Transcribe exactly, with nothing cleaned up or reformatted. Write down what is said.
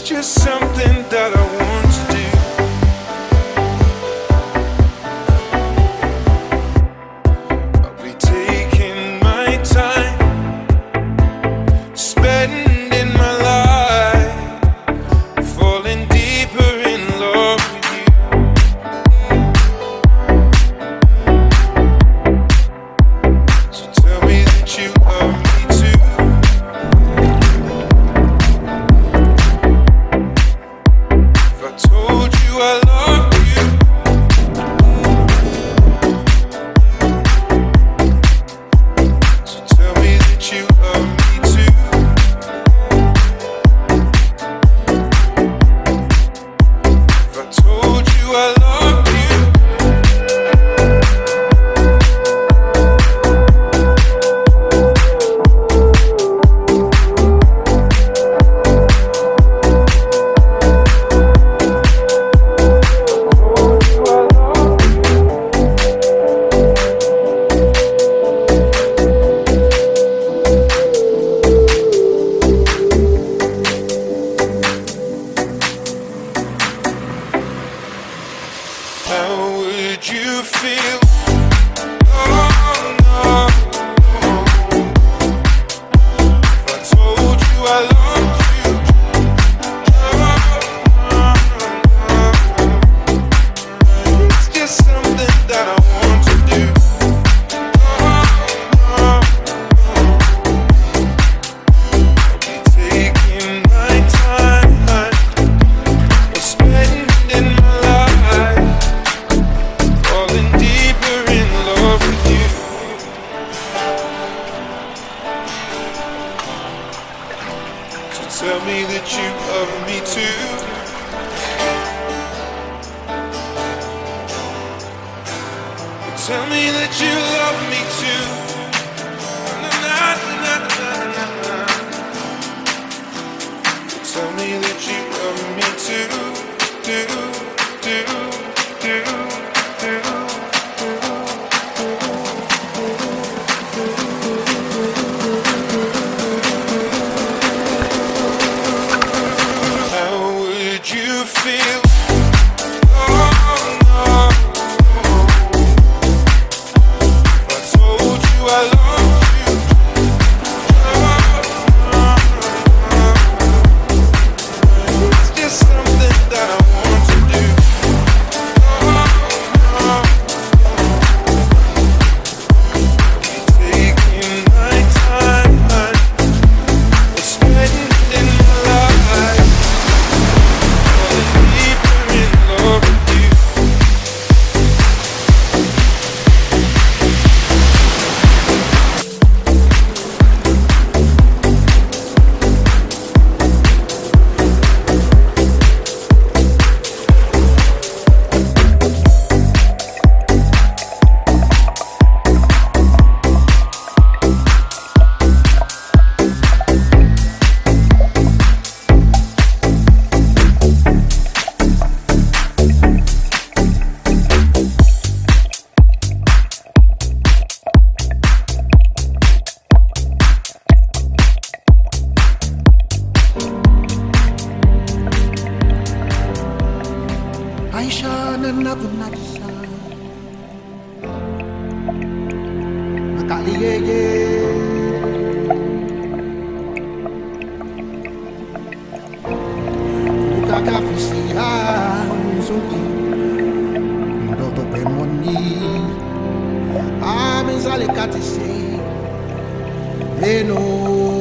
just something that I want to do. I'll be taking my time, spending my life, falling deeper in love with you. So tell me that you love me too. If I told you I love you, so tell me that you love me too. If I told you I love you, how would you feel? Oh, no, no. If I told you I loved you. Oh, no, no, no. It's just something that I want to do. Oh, no, no. I'll be taking my time, spending my life, falling deeper in love with you. So tell me that you love me too. Tell me that you love me too. Na, na, na, na, na, na. Tell me that you love me too. Do, do, do, do. How would you feel? Oh, no, no. If I told you I loved you. Oh, no, no, no. It's just something that I want to do. Oh, no, no. Taking my time, spending my life, falling deeper in love with you. Aisha na nagunagisa Makaliyeye Ukakafisiha Mzuki Ndoto pemoni Amenzale katise Eno